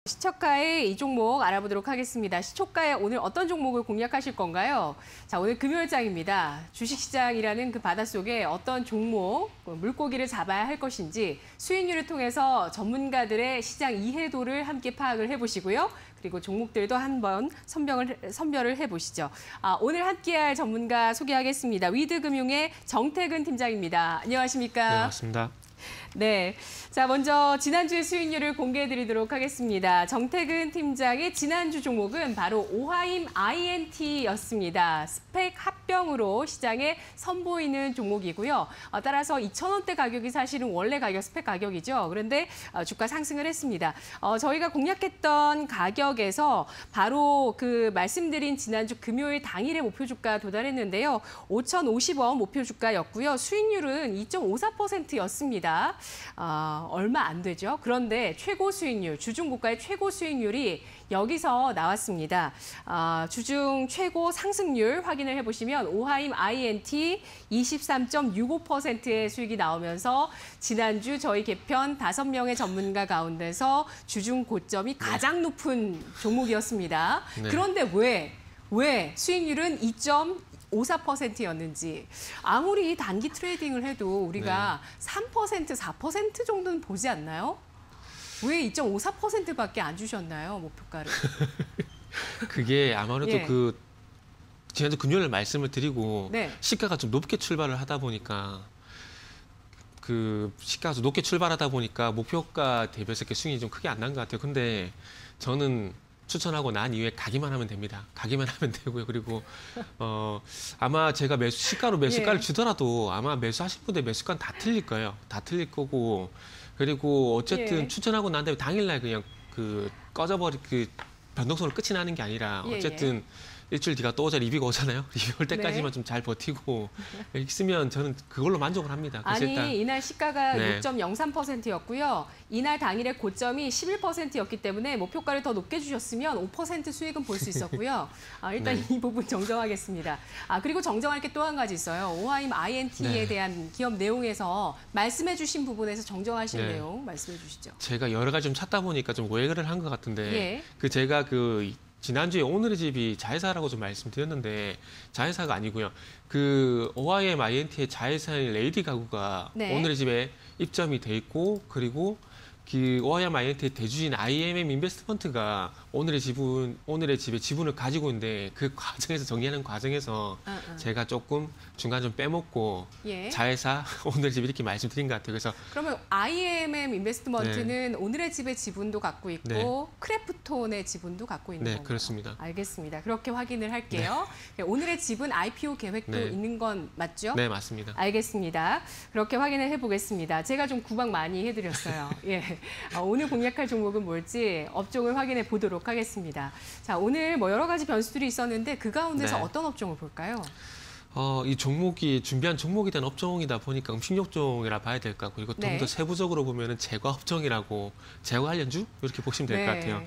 시초가의 이 종목 알아보도록 하겠습니다. 시초가에 오늘 어떤 종목을 공략하실 건가요? 자, 오늘 금요일장입니다. 주식시장이라는 그 바닷속에 어떤 종목, 물고기를 잡아야 할 것인지 수익률을 통해서 전문가들의 시장 이해도를 함께 파악을 해보시고요. 그리고 종목들도 한번 선별을 해보시죠. 오늘 함께할 전문가 소개하겠습니다. 위드금융의 정태근 팀장입니다. 안녕하십니까? 네, 맞습니다. 네, 자 먼저 지난주의 수익률을 공개해드리도록 하겠습니다. 정태근 팀장의 지난주 종목은 바로 오하임 INT였습니다. 스펙 합병으로 시장에 선보이는 종목이고요. 따라서 2,000원대 가격이 사실은 원래 가격 스펙 가격이죠. 그런데 주가 상승을 했습니다. 저희가 공략했던 가격에서 바로 그 말씀드린 지난주 금요일 당일의 목표 주가 도달했는데요. 5,050원 목표 주가였고요. 수익률은 2.54%였습니다. 얼마 안 되죠. 그런데 최고 수익률, 주중 고가의 최고 수익률이 여기서 나왔습니다. 주중 최고 상승률 확인을 해보시면 오하임 INT 23.65%의 수익이 나오면서 지난주 저희 개편 5명의 전문가 가운데서 주중 고점이 가장 높은 종목이었습니다. 네. 그런데 왜 수익률은 2.54%였는지 아무리 단기 트레이딩을 해도 우리가 3%, 4% 정도는 보지 않나요? 왜 2.54%밖에 안 주셨나요, 목표가를? 그게 아무래도 예. 지난주 금요일 말씀을 드리고 네. 시가가 좀 높게 출발을 하다 보니까 시가가 좀 높게 출발하다 보니까 목표가 대비해서 이렇게 수익이 좀 크게 안 난 것 같아요. 근데 저는 추천하고 난 이후에 가기만 하면 됩니다. 가기만 하면 되고요. 그리고 아마 제가 시가로 매수가를 주더라도 아마 매수하실 분들 매수가는 다 틀릴 거예요. 다 틀릴 거고 그리고 어쨌든 추천하고 난 다음에 당일날 그냥 꺼져버리 변동성으로 끝이 나는 게 아니라 어쨌든 일주일 뒤가 또 리뷰가 오잖아요. 리뷰 올 때까지만 좀 잘 버티고 있으면 저는 그걸로 만족을 합니다. 그래서 아니, 이날 시가가 네. 6.03%였고요. 이날 당일의 고점이 11%였기 때문에 목표가를 더 높게 주셨으면 5% 수익은 볼 수 있었고요. 일단 이 부분 정정하겠습니다. 그리고 정정할 게 또 한 가지 있어요. 오하임 INT에 대한 기업 내용에서 말씀해 주신 부분에서 정정하실 내용 말씀해 주시죠. 제가 여러 가지 좀 찾다 보니까 좀 오해를 한 것 같은데 제가 지난주에 오늘의 집이 자회사라고 좀 말씀드렸는데 자회사가 아니고요. OIM INT의 자회사인 레이디 가구가 오늘의 집에 입점이 돼 있고 그리고 OIM INT의 대주주인 IMM 인베스트먼트가 오늘의 집에 지분을 가지고 있는데 그 과정에서 정리하는 과정에서 제가 조금 중간 좀 빼먹고 자회사 오늘의 집 이렇게 말씀드린 것 같아요. 그래서 그러면 IMM 인베스트먼트는 오늘의 집의 지분도 갖고 있고 크래프톤의 지분도 갖고 있는 건가요? 네, 그렇습니다. 알겠습니다. 그렇게 확인을 할게요. 오늘의 집은 IPO 계획도 있는 건 맞죠? 네, 맞습니다. 알겠습니다. 그렇게 확인을 해보겠습니다. 제가 좀 구박 많이 해드렸어요. 오늘 공략할 종목은 뭘지 업종을 확인해 보도록 하겠습니다. 자, 오늘 여러 가지 변수들이 있었는데 그 가운데서 어떤 업종을 볼까요? 이 종목이 준비한 종목에 대한 업종이다 보니까 음식료종이라 봐야 될 것 같고, 그리고 좀 더 세부적으로 보면은 제과 업종이라고 제과 관련주 이렇게 보시면 될 것 같아요.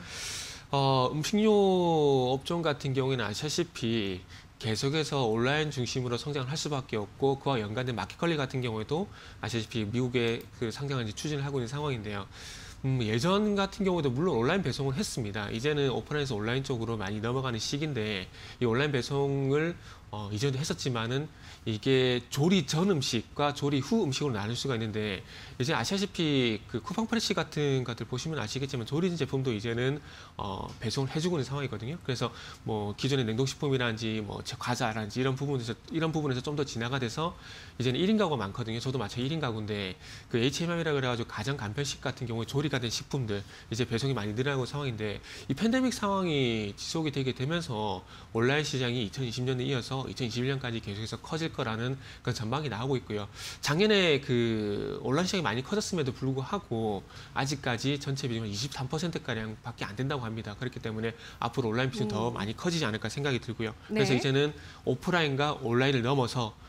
음식료 업종 같은 경우에는 아시다시피 계속해서 온라인 중심으로 성장을 할 수밖에 없고 그와 연관된 마켓컬리 같은 경우에도 아시다시피 미국의 상장을 추진을 하고 있는 상황인데요. 예전 같은 경우도 물론 온라인 배송을 했습니다. 이제는 오프라인에서 온라인 쪽으로 많이 넘어가는 시기인데 이 온라인 배송을 이전도 했었지만은 이게 조리 전 음식과 조리 후 음식으로 나눌 수가 있는데 이제 아시다시피 쿠팡 프레시 같은 것들 보시면 아시겠지만 조리진 제품도 이제는 배송을 해주고 있는 상황이거든요. 그래서 기존의 냉동식품이라든지 과자라든지 이런 부분에서 좀 더 진화가 돼서 이제는 1인 가구가 많거든요. 저도 마찬가지 1인 가구인데 HMM이라 그래가지고 가정 간편식 같은 경우에 조리가 된 식품들 이제 배송이 많이 늘어나고 있는 상황인데 이 팬데믹 상황이 지속이 되게 되면서 온라인 시장이 2020년에 이어서 2021년까지 계속해서 커질 거라는 그런 전망이 나오고 있고요. 작년에 온라인 시장이 많이 커졌음에도 불구하고 아직까지 전체 비중은 23%가량밖에 안 된다고 합니다. 그렇기 때문에 앞으로 온라인 비중이 더 많이 커지지 않을까 생각이 들고요. 그래서 이제는 오프라인과 온라인을 넘어서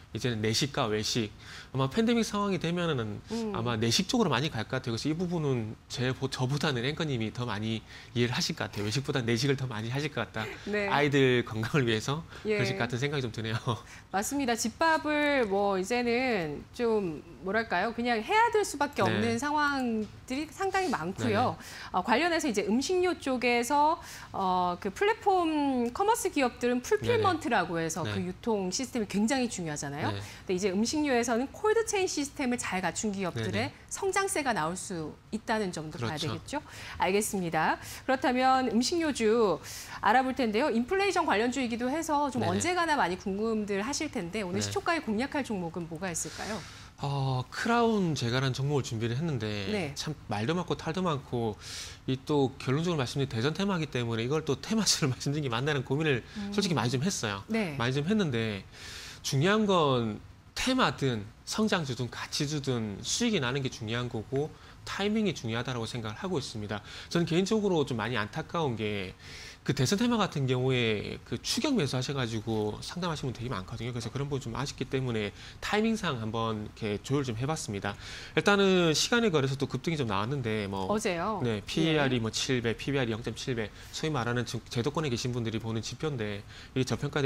이제는 내식과 외식. 아마 팬데믹 상황이 되면은 아마 내식 쪽으로 많이 갈 것 같아요. 그래서 이 부분은 저보다는 앵커님이 더 많이 이해를 하실 것 같아요. 외식보다 내식을 더 많이 하실 것 같다. 네. 아이들 건강을 위해서 예. 그러실 것 같은 생각이 좀 드네요. 맞습니다. 집밥을 뭐 이제는 좀 뭐랄까요? 그냥 해야 될 수밖에 네. 없는 상황들이 상당히 많고요. 네네. 관련해서 이제 음식료 쪽에서 그 플랫폼 커머스 기업들은 풀필먼트라고 해서 네. 그 유통 시스템이 굉장히 중요하잖아요. 네. 근데 이제 음식료에서는 콜드체인 시스템을 잘 갖춘 기업들의 네네. 성장세가 나올 수 있다는 점도 봐야 그렇죠. 되겠죠. 알겠습니다. 그렇다면 음식료주 알아볼 텐데요. 인플레이션 관련주이기도 해서 좀 네네. 언제 가나 많이 궁금들 하실 텐데 오늘 네. 시초가에 공략할 종목은 뭐가 있을까요? 크라운 제가라는 종목을 준비를 했는데 네. 참 말도 많고 탈도 많고 이 또 결론적으로 말씀드린 대선 테마이기 때문에 이걸 또 테마주를 말씀드린 게 맞나는 고민을 솔직히 많이 좀 했어요. 네. 많이 좀 했는데 중요한 건 테마든 성장주든 가치주든 수익이 나는 게 중요한 거고 타이밍이 중요하다고 생각을 하고 있습니다. 저는 개인적으로 좀 많이 안타까운 게 그 대선 테마 같은 경우에 그 추격 매수하셔가지고 상담하시는 분 되게 많거든요. 그래서 그런 부분 좀 아쉽기 때문에 타이밍상 한번 이렇게 조율 좀 해봤습니다. 일단은 시간에 걸려서 또 급등이 좀 나왔는데 뭐 어제요. 네, PER이 뭐 7배, PBR이 0.7배, 소위 말하는 제도권에 계신 분들이 보는 지표인데 이게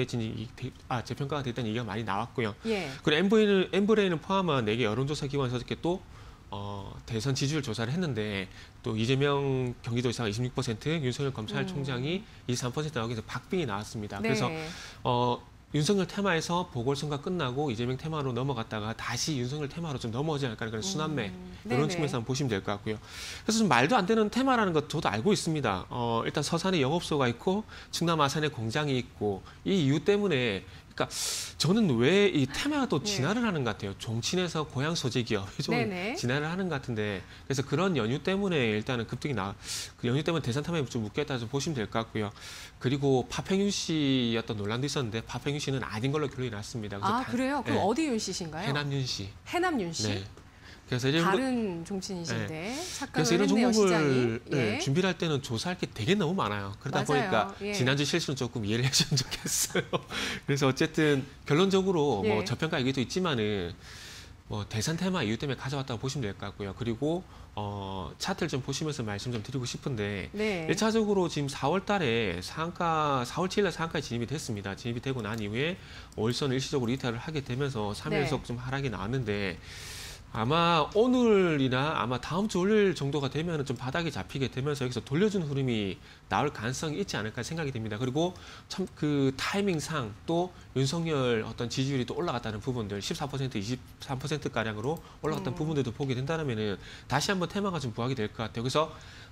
저평가가 됐다는 얘기가 많이 나왔고요. 예. 그리고 엠브레인을 포함한 4개 여론조사 기관에서 이렇게 또 대선 지지율 조사를 했는데 또 이재명 경기도지사가 26%, 윤석열 검찰총장이 23% 나오기 위해서 박빙이 나왔습니다. 네. 그래서 윤석열 테마에서 보궐선거 끝나고 이재명 테마로 넘어갔다가 다시 윤석열 테마로 좀 넘어오지 않을까 하는 그런 순환매 이런 네네. 측면에서 한번 보시면 될 것 같고요. 그래서 좀 말도 안 되는 테마라는 것 저도 알고 있습니다. 일단 서산에 영업소가 있고 충남 아산에 공장이 있고 이 이유 때문에 그러니까 저는 왜 이 테마가 또 진화를 하는 것 같아요. 종친에서 고향 소재 기업이 좀 네네. 진화를 하는 것 같은데 그래서 그런 연유 때문에 일단은 급등이 그 연유 때문에 대선 테마에 좀 묶였다 좀 보시면 될 것 같고요. 그리고 파팽윤 씨였던 논란도 있었는데 파팽윤 씨는 아닌 걸로 결론이 났습니다. 그래서 그래요? 그럼 네. 어디 윤 씨신가요? 해남윤 씨. 해남윤 씨? 네. 그래서 이런 다른 종친이신데 착각을 그래서 이런 했네요, 종목을 시장이. 예. 준비를 할 때는 조사할 게 되게 너무 많아요. 그러다 맞아요. 보니까 예. 지난주 실수는 조금 이해를 해주면 좋겠어요. 그래서 어쨌든 결론적으로 예. 뭐 저평가 얘기도 있지만은 뭐 대선 테마 이유 때문에 가져왔다고 보시면 될 것 같고요. 그리고 차트를 좀 보시면서 말씀 좀 드리고 싶은데 네. 1차적으로 지금 4월 달에 4월 7일 날 상한가에 진입이 됐습니다. 진입이 되고 난 이후에 5일선을 일시적으로 이탈을 하게 되면서 3일 연속 네. 좀 하락이 나왔는데 아마 오늘이나 아마 다음 주 월요일 정도가 되면 좀 바닥이 잡히게 되면서 여기서 돌려주는 흐름이 나올 가능성이 있지 않을까 생각이 됩니다. 그리고 참 그 타이밍상 또 윤석열 어떤 지지율이 또 올라갔다는 부분들 14%, 23%가량으로 올라갔던 부분들도 보게 된다면은 다시 한번 테마가 좀 부각이 될 것 같아요. 그래서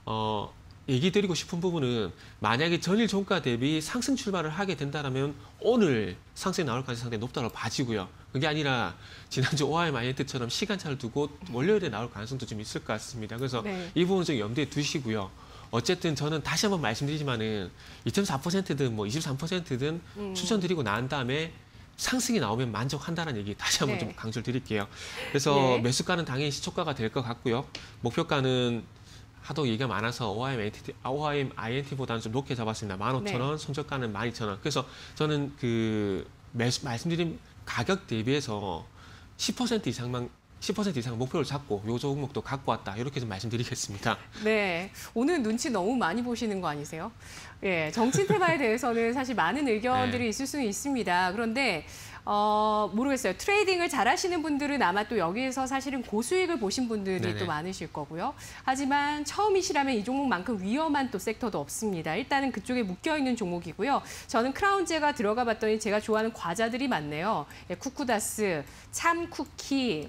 얘기 드리고 싶은 부분은 만약에 전일 종가 대비 상승 출발을 하게 된다면 오늘 상승이 나올 가능성이 상당히 높다고 봐지고요. 그게 아니라 지난주 OIM INT처럼 시간차를 두고 월요일에 나올 가능성도 좀 있을 것 같습니다. 그래서 네. 이 부분은 좀 염두에 두시고요. 어쨌든 저는 다시 한번 말씀드리지만은 2.4%든 뭐 23%든 추천드리고 난 다음에 상승이 나오면 만족한다는 얘기 다시 한번 네. 좀 강조를 드릴게요. 그래서 네. 매수가는 당연히 시초가가 될 것 같고요. 목표가는 하도 얘기가 많아서 OIM INT보다는 좀 높게 잡았습니다. 15,000원, 손절가는 12,000원. 그래서 저는 그 말씀드린 가격 대비해서 10% 이상 목표를 잡고 요 종목도 갖고 왔다. 이렇게 좀 말씀드리겠습니다. 네, 오늘 눈치 너무 많이 보시는 거 아니세요? 예, 정치 테마에 대해서는 사실 많은 의견들이 네. 있을 수는 있습니다. 그런데 모르겠어요. 트레이딩을 잘하시는 분들은 아마 또 여기에서 사실은 고수익을 보신 분들이 네네. 또 많으실 거고요. 하지만 처음이시라면 이 종목만큼 위험한 또 섹터도 없습니다. 일단은 그쪽에 묶여있는 종목이고요. 저는 크라운제가 들어가 봤더니 제가 좋아하는 과자들이 많네요. 예, 쿠쿠다스, 참쿠키,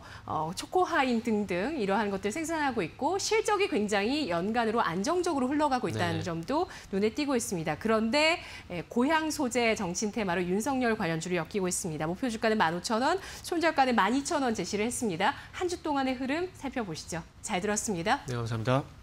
초코하인 등등 이러한 것들 생산하고 있고 실적이 굉장히 연간으로 안정적으로 흘러가고 있다는 네네. 점도 눈에 띄고 있습니다. 그런데 고향 소재 정친 테마로 윤석열 관련주를 엮이고 있습니다. 목표 주가는 15,000원, 손절가는 12,000원 제시를 했습니다. 한 주 동안의 흐름 살펴보시죠. 잘 들었습니다. 네, 감사합니다.